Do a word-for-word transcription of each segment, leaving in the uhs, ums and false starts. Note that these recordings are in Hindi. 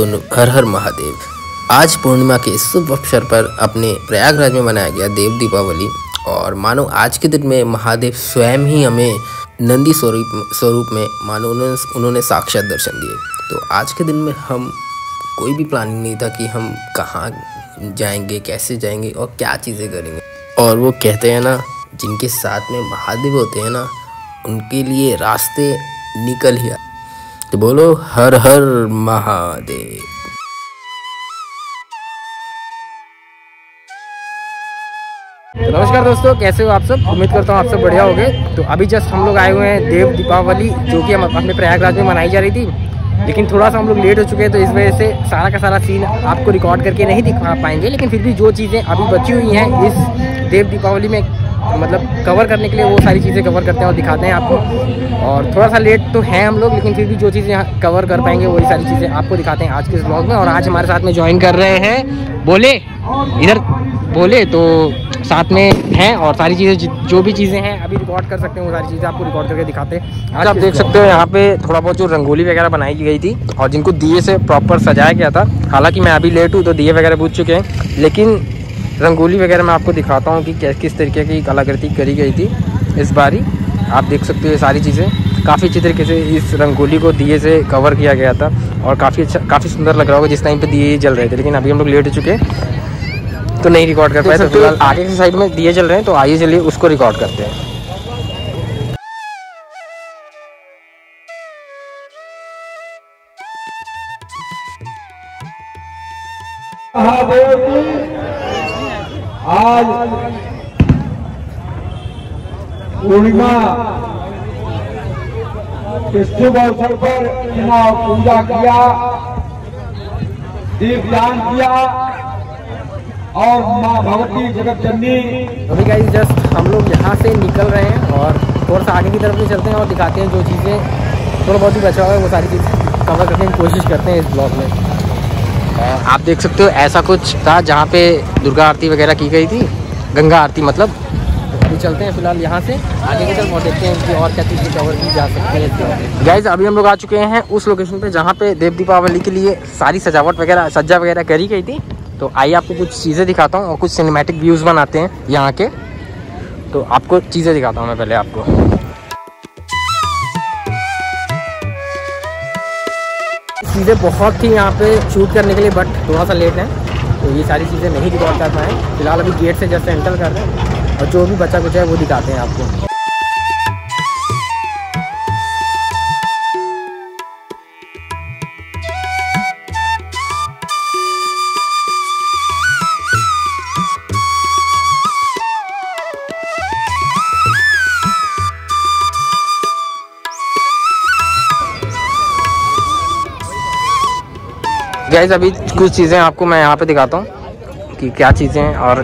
तो हर हर महादेव। आज पूर्णिमा के शुभ अवसर पर अपने प्रयागराज में मनाया गया देव दीपावली और मानो आज के दिन में महादेव स्वयं ही हमें नंदी स्वरूप स्वरूप में मानो उन्होंने उन्होंने साक्षात दर्शन दिए। तो आज के दिन में हम कोई भी प्लानिंग नहीं था कि हम कहाँ जाएंगे, कैसे जाएंगे और क्या चीज़ें करेंगे। और वो कहते हैं ना, जिनके साथ में महादेव होते हैं ना, उनके लिए रास्ते निकल ही आते। तो बोलो हर हर महादेव। तो नमस्कार दोस्तों, कैसे हो आप सब? उम्मीद करता हूँ आप सब बढ़िया होंगे। तो अभी जस्ट हम लोग आए हुए हैं देव दीपावली, जो कि हम अपने प्रयागराज में मनाई जा रही थी, लेकिन थोड़ा सा हम लोग लेट हो चुके हैं। तो इस वजह से सारा का सारा सीन आपको रिकॉर्ड करके नहीं दिखा पाएंगे, लेकिन फिर भी जो चीज़ें अभी बची हुई हैं इस देव दीपावली में मतलब कवर करने के लिए, वो सारी चीज़ें कवर करते हैं और दिखाते हैं आपको। और थोड़ा सा लेट तो हैं हम लोग, लेकिन फिर भी जो चीज़ें यहाँ कवर कर पाएंगे वही सारी चीज़ें आपको दिखाते हैं आज के इस ब्लॉग में। और आज हमारे साथ में ज्वाइन कर रहे हैं बोले, इधर बोले तो साथ में हैं, और सारी चीज़ें जो भी चीज़ें हैं अभी रिकॉर्ड कर सकते हैं, वो सारी चीज़ें आपको रिकॉर्ड करके दिखाते हैं। आज आप देख सकते हो यहाँ पे थोड़ा बहुत जो रंगोली वगैरह बनाई गई थी और जिनको दिए से प्रॉपर सजाया गया था। हालांकि मैं अभी लेट हूँ तो दिए वगैरह बुझ चुके हैं, लेकिन रंगोली वगैरह मैं आपको दिखाता हूँ कि किस तरीके की कलाकृति करी गई थी इस बारी। आप देख सकते हो ये सारी चीज़ें काफ़ी अच्छी तरीके से इस रंगोली को दिए से कवर किया गया था और काफ़ी अच्छा, काफ़ी सुंदर लग रहा होगा जिस टाइम पे दिए जल रहे थे। लेकिन अभी हम लोग लेट हो चुके हैं तो नहीं रिकॉर्ड कर पाए। तो फिलहाल आगे की साइड में दिए जल रहे हैं, तो आइए चलिए उसको रिकॉर्ड करते हैं। आज पूर्णिमा के शुभ अवसर पर पूजा किया, दीपदान किया और माँ भगवती जगत जननी। अभी गाइस जस्ट हम लोग यहाँ से निकल रहे हैं और थोड़ा सा आगे की तरफ भी चलते हैं और दिखाते हैं जो चीज़ें थोड़ा बहुत ही बचा हुआ है, वो सारी चीज़ें कवर करने की कोशिश करते हैं इस ब्लॉग में। आप देख सकते हो ऐसा कुछ था जहाँ पे दुर्गा आरती वगैरह की गई थी, गंगा आरती मतलब। तो अभी चलते हैं फिलहाल यहाँ से आगे की तरफ और देखते हैं कि और क्या चीज़ें कवर की जा सकती है। गाइस अभी हम लोग आ चुके हैं उस लोकेशन पे जहाँ पे देव दीपावली के लिए सारी सजावट वगैरह सज्जा वगैरह करी गई थी। तो आइए आपको कुछ चीज़ें दिखाता हूँ और कुछ सिनेमैटिक व्यूज़ बनाते हैं यहाँ के। तो आपको चीज़ें दिखाता हूँ मैं पहले आपको। चीज़ें बहुत थी यहाँ पे शूट करने के लिए, बट थोड़ा सा लेट है तो ये सारी चीज़ें नहीं रिकॉर्ड कर पाए। फिलहाल अभी गेट से जस्ट एंटर कर रहे हैं और जो भी बचा कुछ है वो दिखाते हैं आपको। गाइस अभी कुछ चीज़ें आपको मैं यहाँ पे दिखाता हूँ कि क्या चीज़ें हैं। और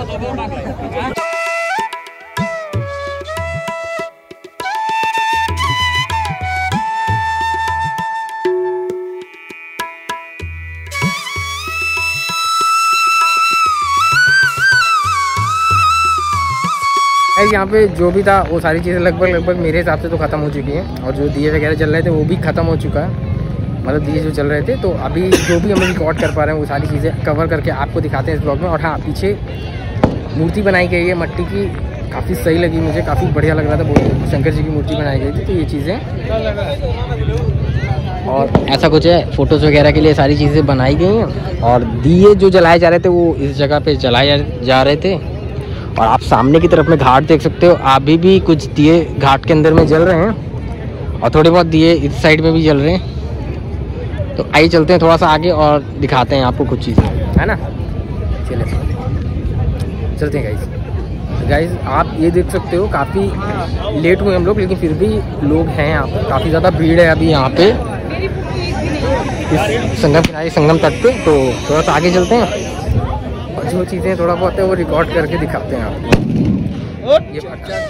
यहाँ पे जो भी था वो सारी चीज़ें लगभग लगभग मेरे हिसाब से तो ख़त्म हो चुकी हैं, और जो दिए वगैरह चल रहे थे वो भी ख़त्म हो चुका है, मतलब दिए जो चल रहे थे। तो अभी जो भी हम रिकॉर्ड कर पा रहे हैं वो सारी चीज़ें कवर करके आपको दिखाते हैं इस ब्लॉग में। और हाँ, पीछे मूर्ति बनाई गई है मट्टी की, काफ़ी सही लगी मुझे, काफ़ी बढ़िया लग रहा था। बहुत शंकर जी की मूर्ति बनाई गई थी। तो ये चीज़ें और ऐसा कुछ है, फ़ोटोज़ वगैरह के लिए सारी चीज़ें बनाई गई हैं। और दिए जो जलाए जा रहे थे वो इस जगह पर जलाए जा रहे थे। और आप सामने की तरफ में घाट देख सकते हो, अभी भी कुछ दिए घाट के अंदर में जल रहे हैं और थोड़े बहुत दिए इस साइड में भी जल रहे हैं। तो आइए चलते हैं थोड़ा सा आगे और दिखाते हैं आपको कुछ चीज़ें, है ना। चलिए चलते हैं गाइस। गाइस आप ये देख सकते हो काफ़ी लेट हुए हम लोग, लेकिन फिर भी लोग हैं यहाँ पर, काफ़ी ज़्यादा भीड़ है अभी यहाँ पे इस संगम किनारे, संगम तट पे। तो थोड़ा सा आगे चलते हैं और जो चीज़ें थोड़ा बहुत है वो रिकॉर्ड करके दिखाते हैं आपको। ये अच्छा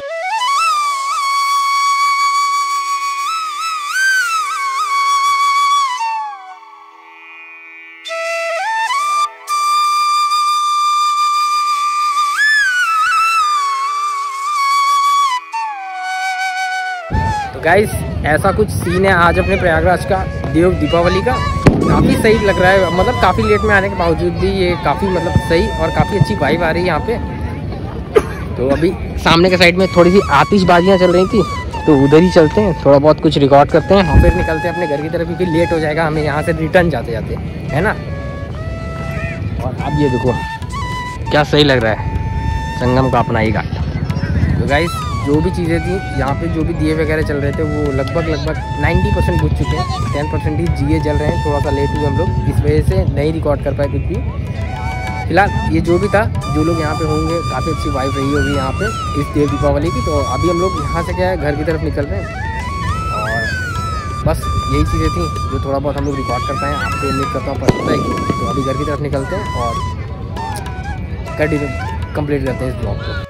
गाइस ऐसा कुछ सीन है आज अपने प्रयागराज का। देव दीपावली का। काफ़ी सही लग रहा है, मतलब काफ़ी लेट में आने के बावजूद भी ये काफ़ी मतलब सही और काफ़ी अच्छी वाइब आ रही है यहाँ पे। तो अभी सामने के साइड में थोड़ी सी आतिशबाजियाँ चल रही थी, तो उधर ही चलते हैं, थोड़ा बहुत कुछ रिकॉर्ड करते हैं और फिर निकलते हैं अपने घर की तरफ, क्योंकि लेट हो जाएगा हमें यहाँ से रिटर्न जाते जाते, है ना। और अब ये देखो क्या सही लग रहा है संगम का अपना ही घाट। तो गाइस जो भी चीज़ें थी यहाँ पे, जो भी दिए वगैरह चल रहे थे वो लगभग लगभग नब्बे परसेंट बुझ चुके हैं, टेन परसेंट ही दिए जल रहे हैं। थोड़ा सा लेट हुए हम लोग, इस वजह से नहीं रिकॉर्ड कर पाए कुछ भी। फिलहाल ये जो भी था, जो लोग यहाँ पे होंगे काफ़ी अच्छी वाइब रही होगी यहाँ पे इस देव दीपावली की। तो अभी हम लोग यहाँ से क्या है घर की तरफ निकल रहे हैं और बस यही चीज़ें थी जो थोड़ा बहुत हम लोग रिकॉर्ड कर पाएँ। आपको उम्मीद करता हूँ पसंद आएगी। तो अभी घर की तरफ निकलते हैं और कंटिन्यू कंप्लीट करते हैं इस ब्लॉग को।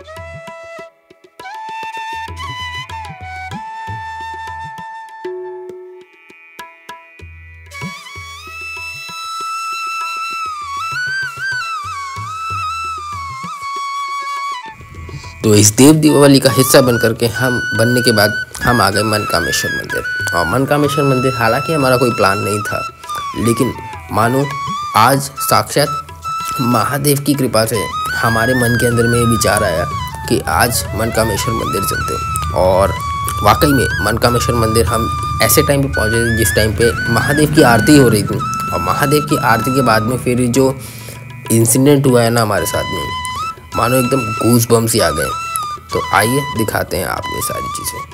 तो इस देव दीपावली का हिस्सा बन करके हम बनने के बाद हम आ गए मनकामेश्वर मंदिर। और मनकामेश्वर मंदिर हालांकि हमारा कोई प्लान नहीं था, लेकिन मानो आज साक्षात महादेव की कृपा से हमारे मन के अंदर में ये विचार आया कि आज मनकामेश्वर मंदिर चलते हैं। और वाकई में मनकामेश्वर मंदिर हम ऐसे टाइम पे पहुँचे थे जिस टाइम पे महादेव की आरती हो रही थी। और महादेव की आरती के बाद में फिर जो इंसिडेंट हुआ है ना हमारे साथ में, मानो एकदम गूज बम्स ही आ गए। तो आइए दिखाते हैं आपको ये सारी चीज़ें।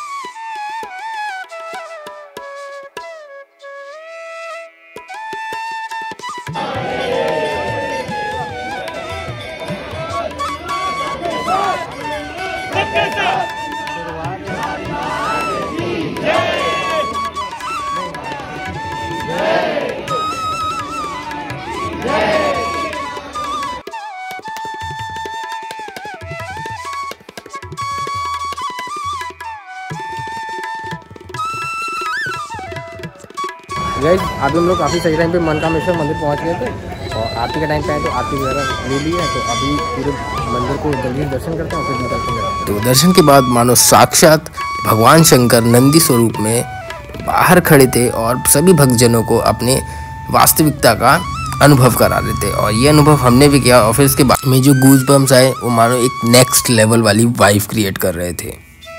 गाइस अभी हम लोग काफ़ी सही टाइम पे मनकामेश्वर मंदिर पहुंच गए थे और आरती का टाइम पे आए तो आरती वगैरह ले ली है। तो अभी पूरे मंदिर को जल्दी दर्शन करते हैं और फिर निकलते हैं। तो दर्शन के बाद मानो साक्षात भगवान शंकर नंदी स्वरूप में बाहर खड़े थे और सभी भक्तजनों को अपने वास्तविकता का अनुभव करा रहे थे। और ये अनुभव हमने भी किया और फिर इसके बाद में जो गूज बम्स आए वो मानो एक नेक्स्ट लेवल वाली वाइब क्रिएट कर रहे थे।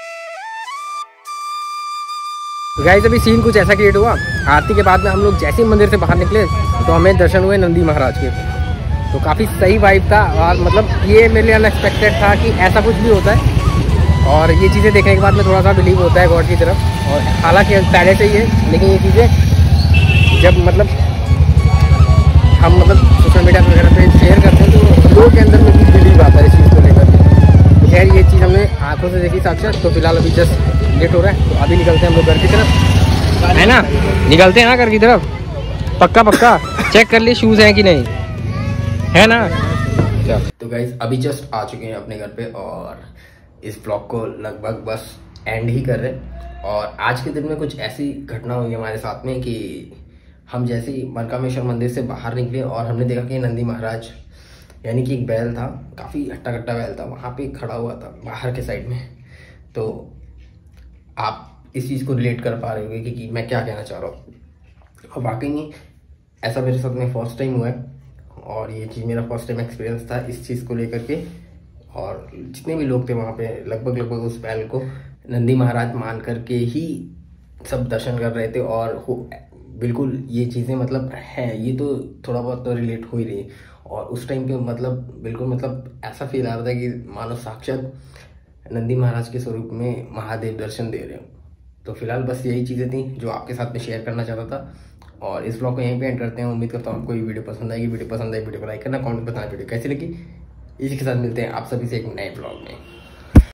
गाइस अभी सीन कुछ ऐसा क्रिएट हुआ, आरती के बाद में हम लोग जैसे ही मंदिर से बाहर निकले तो हमें दर्शन हुए नंदी महाराज के। तो काफ़ी सही वाइब था और मतलब ये मेरे लिए अनएक्सपेक्टेड था कि ऐसा कुछ भी होता है। और ये चीज़ें देखने के बाद में थोड़ा सा बिलीव होता है गॉड की तरफ। और हालांकि पहले से ही है, लेकिन ये चीज़ें जब मतलब हम मतलब सोशल मीडिया वगैरह पे शेयर करते हैं तो लोगों के अंदर में भी बिलीव आता है इस चीज़ को लेकर। तो खैर ये चीज़ हमने आंखों से देखी साक्षात। तो फिलहाल अभी जस्ट लेट हो रहा है, तो अभी निकलते हैं हम लोग घर की तरफ, है ना। निकलते हैं ना घर की तरफ, पक्का पक्का चेक कर लिए शूज़ हैं कि नहीं, है ना। तो गाइस अभी जस्ट आ चुके हैं अपने घर पे और इस ब्लॉग को लगभग बस एंड ही कर रहे हैं। और आज के दिन में कुछ ऐसी घटना हुई हमारे साथ में कि हम जैसे ही मनकामेश्वर मंदिर से बाहर निकले और हमने देखा कि नंदी महाराज यानी कि एक बैल था, काफ़ी हट्टा कट्टा बैल था, वहाँ पे खड़ा हुआ था बाहर के साइड में। तो आप इस चीज़ को रिलेट कर पा रहे होंगे कि, कि मैं क्या कहना चाह रहा हूँ। और वाकई में ऐसा मेरे साथ में फर्स्ट टाइम हुआ है और ये चीज़ मेरा फर्स्ट टाइम एक्सपीरियंस था इस चीज़ को लेकर के। और जितने भी लोग थे वहाँ पे लगभग लगभग उस बैल को नंदी महाराज मान करके ही सब दर्शन कर रहे थे। और हो बिल्कुल ये चीज़ें मतलब है, ये तो थोड़ा बहुत तो रिलेट हो ही रही है। और उस टाइम पे मतलब बिल्कुल मतलब ऐसा फील आ रहा था कि मानो साक्षात नंदी महाराज के स्वरूप में महादेव दर्शन दे रहे हो। तो फिलहाल बस यही चीज़ें थी जो आपके साथ में शेयर करना चाहता था। और इस ब्लॉग को यहीं पे एंड करते हैं। उम्मीद करता हूँ आपको ये वीडियो पसंद आएगी। वीडियो पसंद आई वीडियो को लाइक करना, कमेंट बताना वीडियो कैसी लगी। इसी के साथ मिलते हैं आप सभी से एक नए ब्लॉग में।